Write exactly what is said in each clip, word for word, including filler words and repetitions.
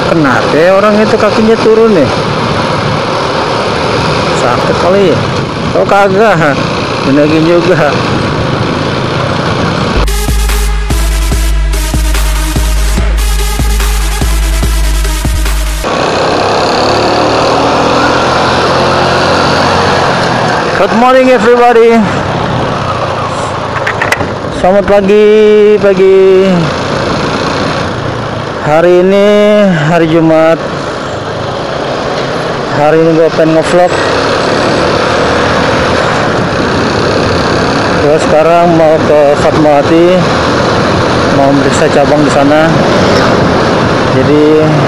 Kenapa ya orang itu kakinya turun nih? Sakit kali ya? Oh kagak, dinaikin juga. Good morning everybody. Selamat pagi pagi. Hari ini hari Jumat. Hari ini gue pengen ngevlog. Gue sekarang mau ke Fatmawati, mau meriksa cabang di sana. Jadi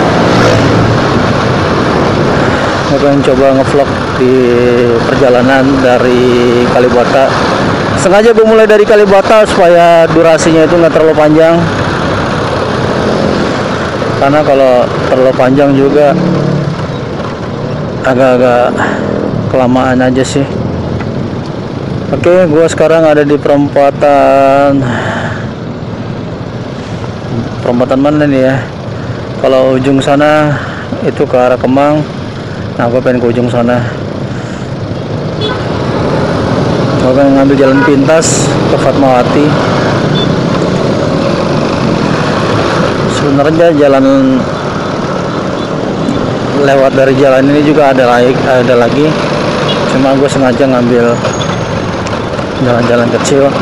gue pengen coba ngevlog di perjalanan dari Kalibata. Sengaja gue mulai dari Kalibata supaya durasinya itu nggak terlalu panjang, karena kalau terlalu panjang juga agak-agak kelamaan aja sih. Oke, gue sekarang ada di perempatan perempatan mana nih ya? Kalau ujung sana itu ke arah Kemang. Nah, gue pengen ke ujung sana. Gue pengen ngambil jalan pintas ke Fatmawati. Sebenarnya jalan lewat dari jalan ini juga ada lagi, ada lagi. Cuma gue sengaja ngambil jalan-jalan kecil.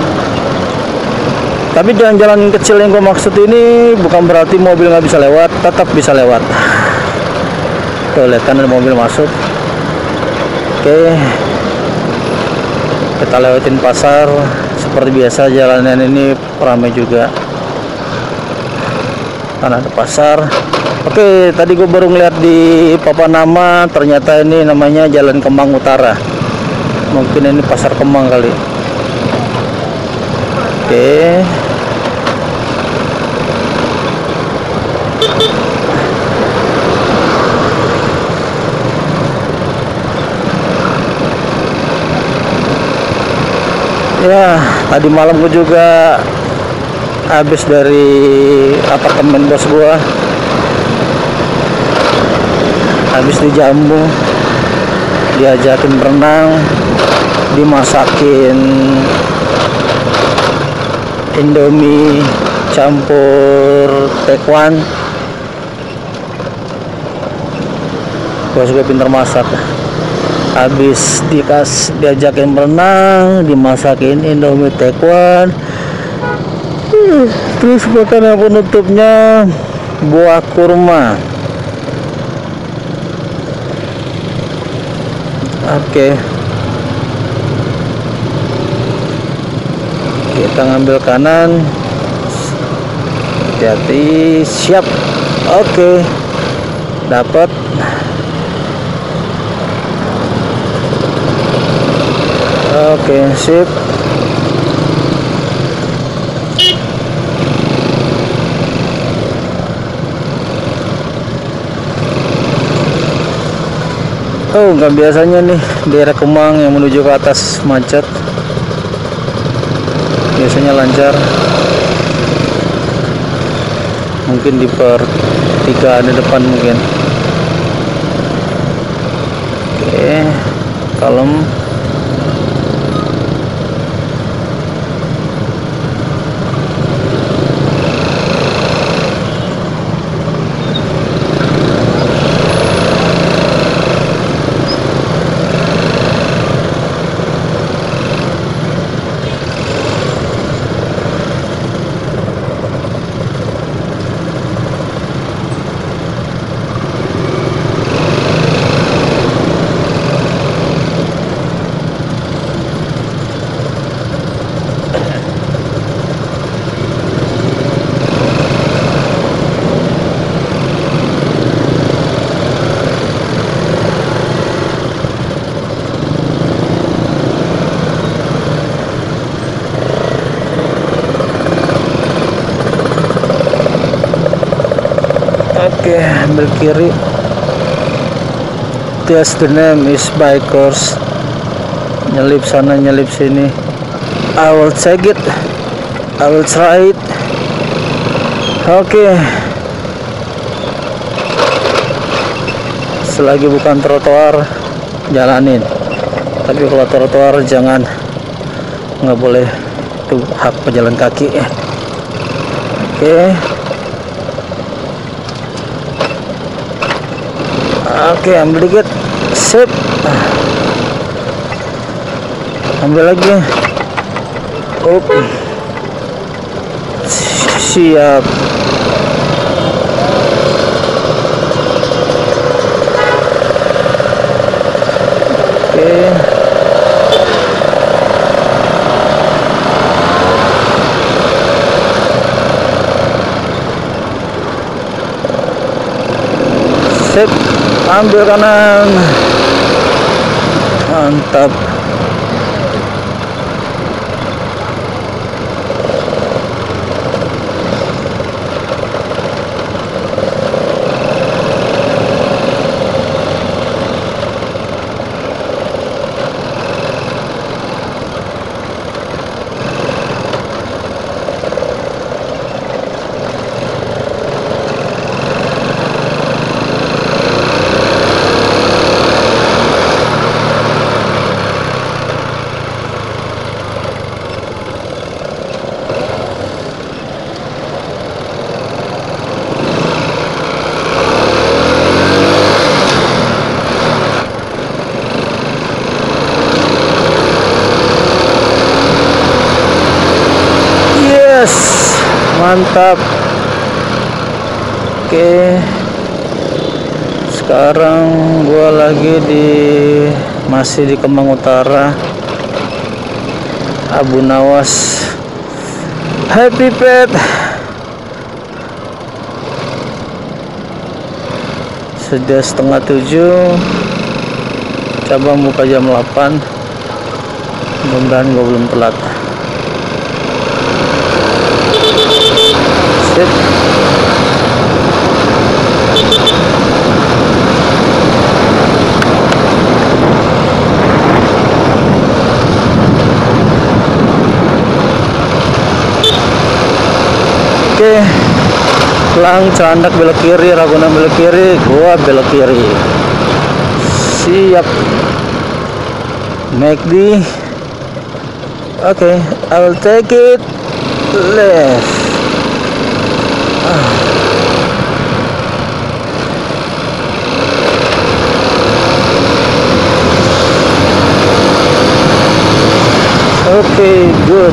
Tapi jalan-jalan kecil yang gue maksud ini bukan berarti mobil nggak bisa lewat, tetap bisa lewat. Tuh, lihat kan ada mobil masuk. Oke, kita lewatin pasar seperti biasa. Jalanan ini ramai juga karena ada pasar. Oke, tadi gue baru ngeliat di papan nama, ternyata ini namanya Jalan Kemang Utara. Mungkin ini pasar Kemang kali. Oke, ya, tadi malam gue juga habis dari apartemen bos gue, habis dijamu, diajakin berenang, dimasakin Indomie campur tekwan. Bos gue pinter masak. Habis dikas diajakin berenang, dimasakin Indomie tekwan, terus makanan penutupnya buah kurma. Oke, kita ngambil kanan, hati-hati, siap. Oke, dapat. Oke, sip. Oh, nggak biasanya nih daerah Kemang yang menuju ke atas macet. Biasanya lancar. Mungkin di pertigaan di depan mungkin. Oke, kalem. Oke, ambil kiri. Yes, the name is bikers. Nyelip sana, nyelip sini. I will check it. I will try it. Oke. selagi bukan trotoar jalanin, tapi kalau trotoar jangan, nggak boleh, itu hak pejalan kaki. Oke, oke, ambil dikit, sip, ambil lagi, up, siap. Oke, sip, ambil kanan, mantap. Mantap. Oke, sekarang gua lagi di masih di Kemang Utara, Abu Nawas. Happy Pet. Sudah setengah tujuh, coba buka jam delapan, mudah-mudahan gua belum telat. Sip. Oke, Lang Cilandak belok kiri, Ragunan belok kiri, gua belok kiri. Siap. Make the. Oke, okay, I'll take it left. Okay, good.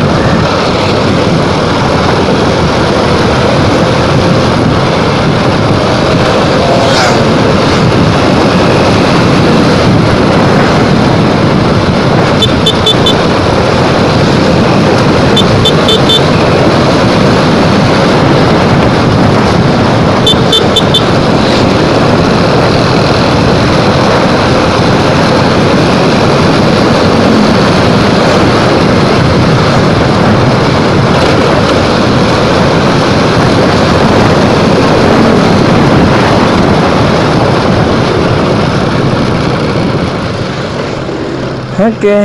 Oke, okay.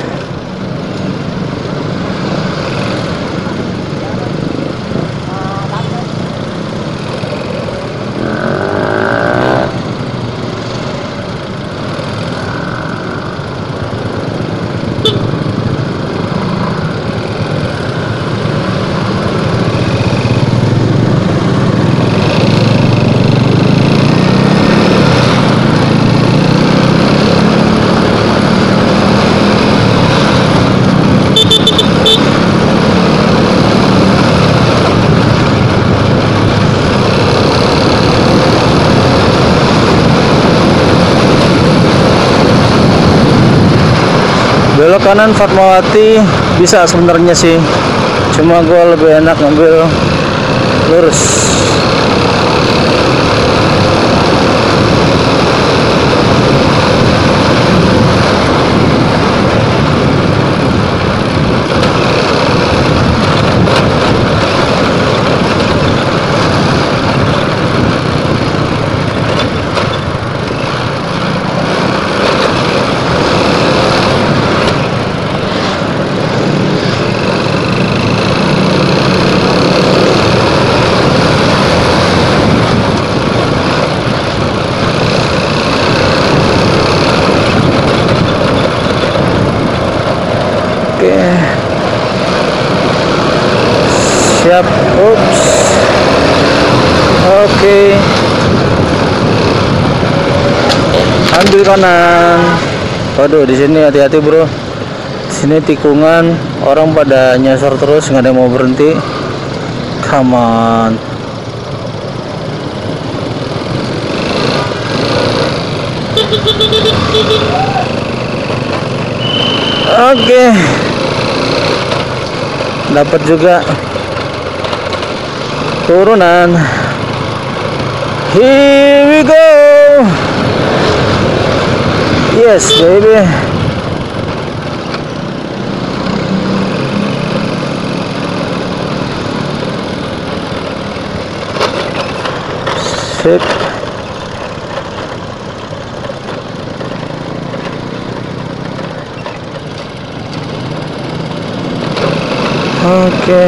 Belok kanan Fatmawati bisa sebenarnya sih, cuma gue lebih enak ngambil lurus. Oke. Ambil kanan. Waduh, di sini hati-hati, bro. Di sini tikungan, orang pada nyasar terus, nggak ada yang mau berhenti. Come on. Oke. Dapat juga turunan. Here we go. Yes, baby. Sip. Oke.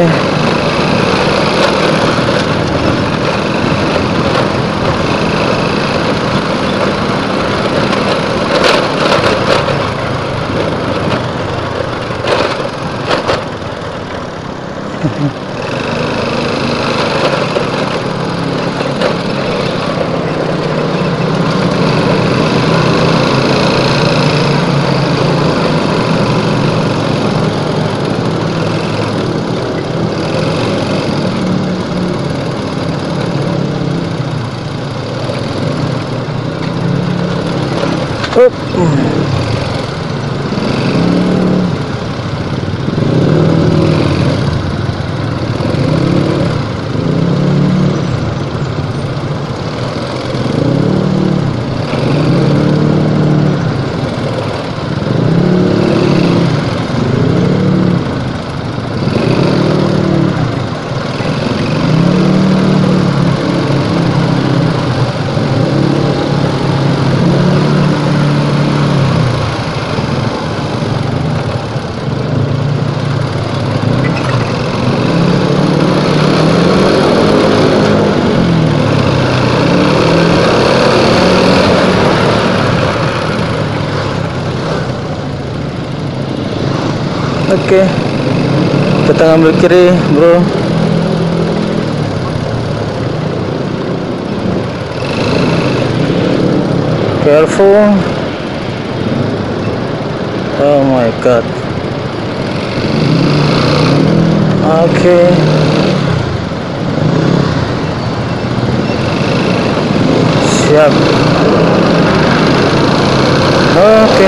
Up. Oke, kita ngambil kiri, bro. Careful. Oh my god. Oke. Siap. Oke.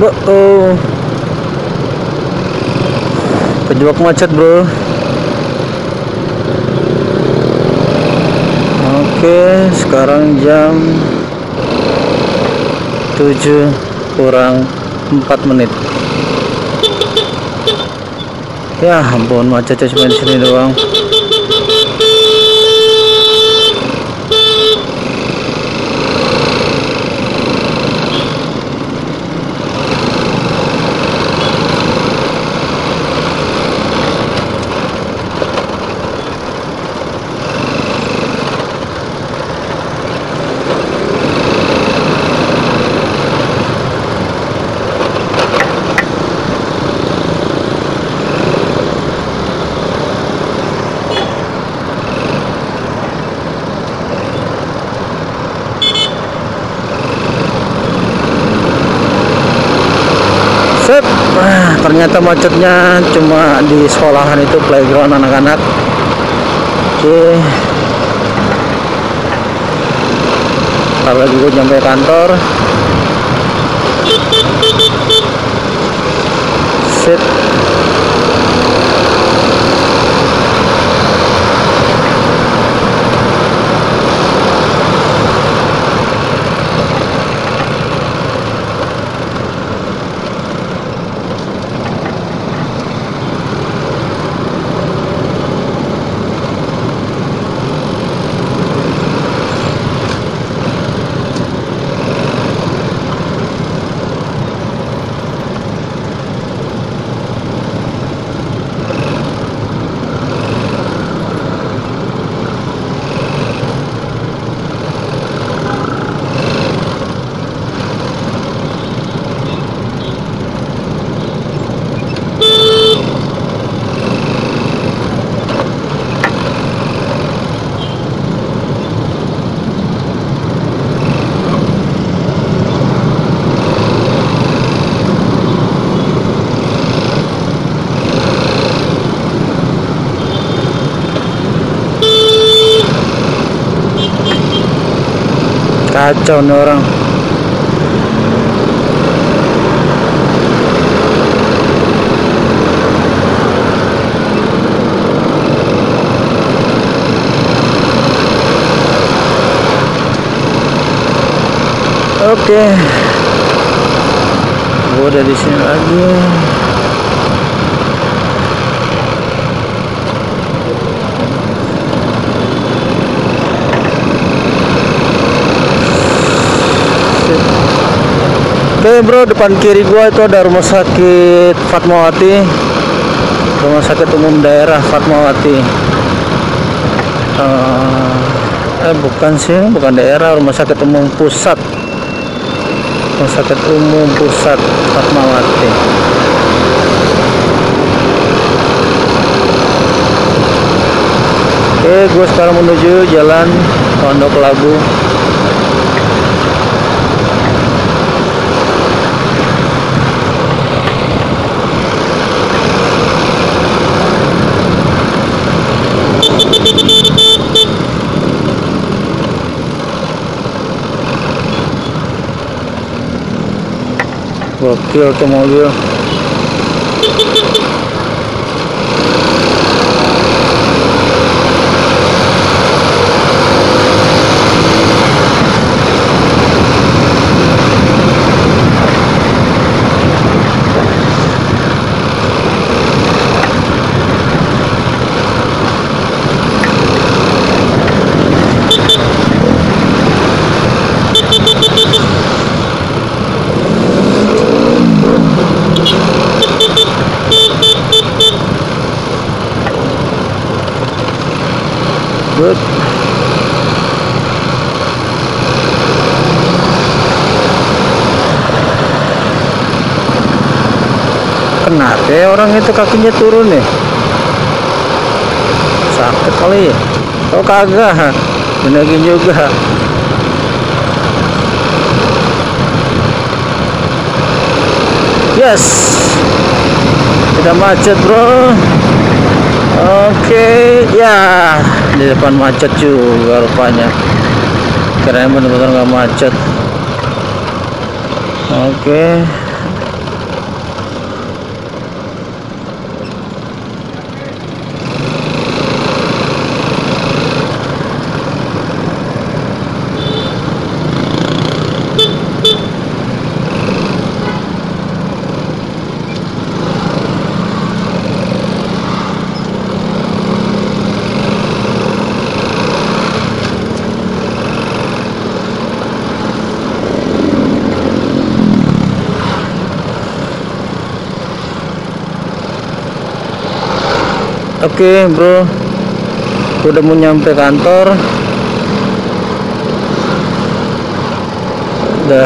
Bo, oh. Kejebak macet bro. Oke, sekarang jam tujuh kurang empat menit. Ya ampun, macetnya cuma di sini doang. Nah, ternyata macetnya cuma di sekolahan itu, playground anak-anak. Oke, ntar lagi gue nyampe kantor. Sit. Kacau nih orang. Oke, gue udah di sini lagi. Oke bro, depan kiri gua itu ada rumah sakit Fatmawati, rumah sakit umum daerah Fatmawati. Uh, eh bukan sih, bukan daerah, rumah sakit umum pusat, rumah sakit umum pusat Fatmawati. Oke, gua sekarang menuju jalan Pondok Labu. Gokil tuh mobil. Good. Kenapa ya orang itu kakinya turun nih? Sakit kali ya? Oh kagak, benerin juga. Yes, tidak macet bro. Oke, ya di depan macet juga rupanya. Kirain bener-bener nggak macet. Oke, Oke bro, udah mau nyampe kantor, udah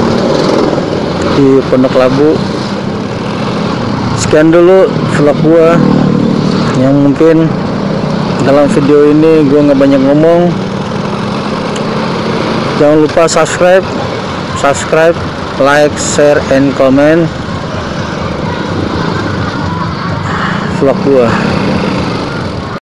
di Pondok Labu. Sekian dulu vlog gua, yang mungkin dalam video ini gua nggak banyak ngomong. Jangan lupa subscribe subscribe like, share, and comment vlog gua.